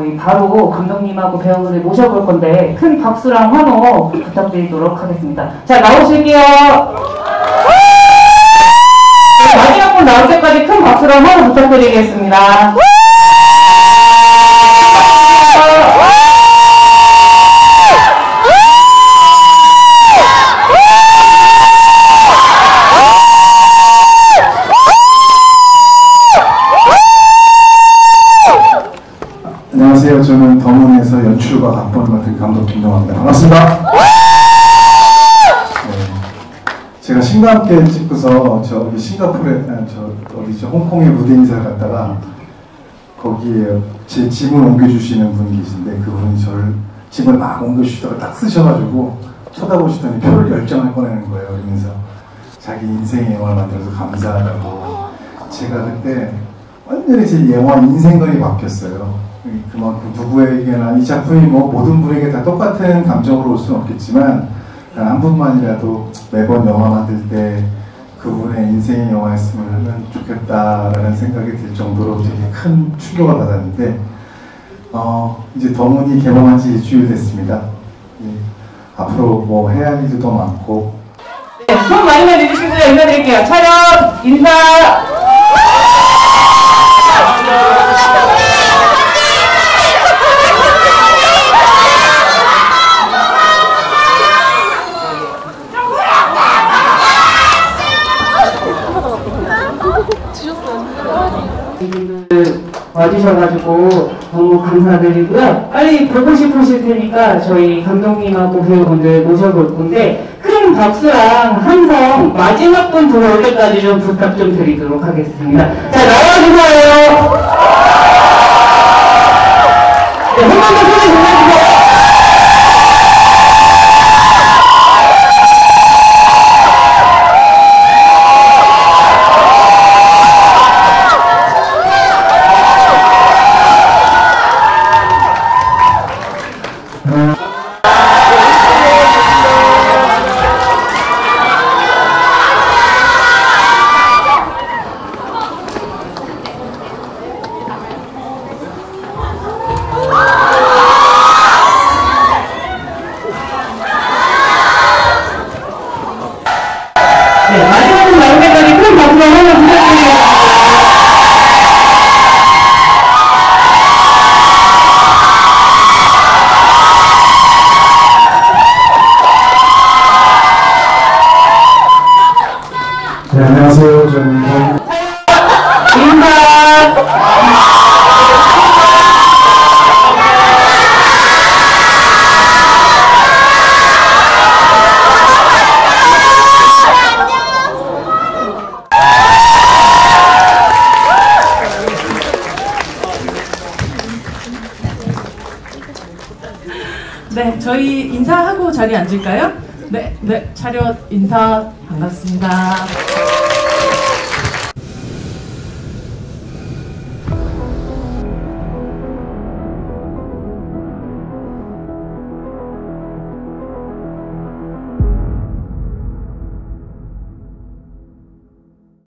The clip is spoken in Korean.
바로 감독님하고 배우분을 모셔볼 건데 큰 박수랑 환호 부탁드리도록 하겠습니다. 자, 나오실게요. 네, 마지막 분 나올 때까지 큰 박수랑 환호 부탁드리겠습니다. 안녕하세요. 저는 더문에서 연출과 각본을 맡은 감독 김동환입니다. 반갑습니다. 네, 제가 신과 함께 찍고서 저기 싱가포르에 어디죠? 홍콩에 무대 인사를 갔다가 거기에 제 짐을 옮겨주시는 분이 계신데 그분이 저를 짐을 막 옮겨주시다가 딱 쓰셔가지고 쳐다보시더니 표를 10장을 꺼내는 거예요. 그러면서 자기 인생의 영화를 만들어서 감사하다고. 제가 그때 완전히 제 영화 인생관이 바뀌었어요. 그만큼 누구에게나 이 작품이 뭐 모든 분에게 다 똑같은 감정으로 올 수는 없겠지만 한 분만이라도 매번 영화 만들 때 그분의 인생의 영화였으면 하면 좋겠다라는 생각이 들 정도로 되게 큰 충격을 받았는데 이제 더문이 개봉한 지 일주일 됐습니다. 앞으로 뭐 해야 할 일도 더 많고. 네, 손 많이 내주시고요. 인사드릴게요. 촬영 인사. 와주셔가지고 너무 감사드리고요. 빨리 보고 싶으실 테니까 저희 감독님하고 배우분들 모셔볼 건데 큰 박수랑 함성 마지막 분 들어올 때까지 좀 부탁 좀 드리도록 하겠습니다. 자, 나와주세요. 네, 한 번 더 손을 들어주세요. 네, 마지막으로 나올 때까지 큰 박수로 한번 부탁드리겠습니다. 네, 안녕하세요. 저는 네, 저희 인사하고 자리에 앉을까요? 네, 차렷 인사 반갑습니다.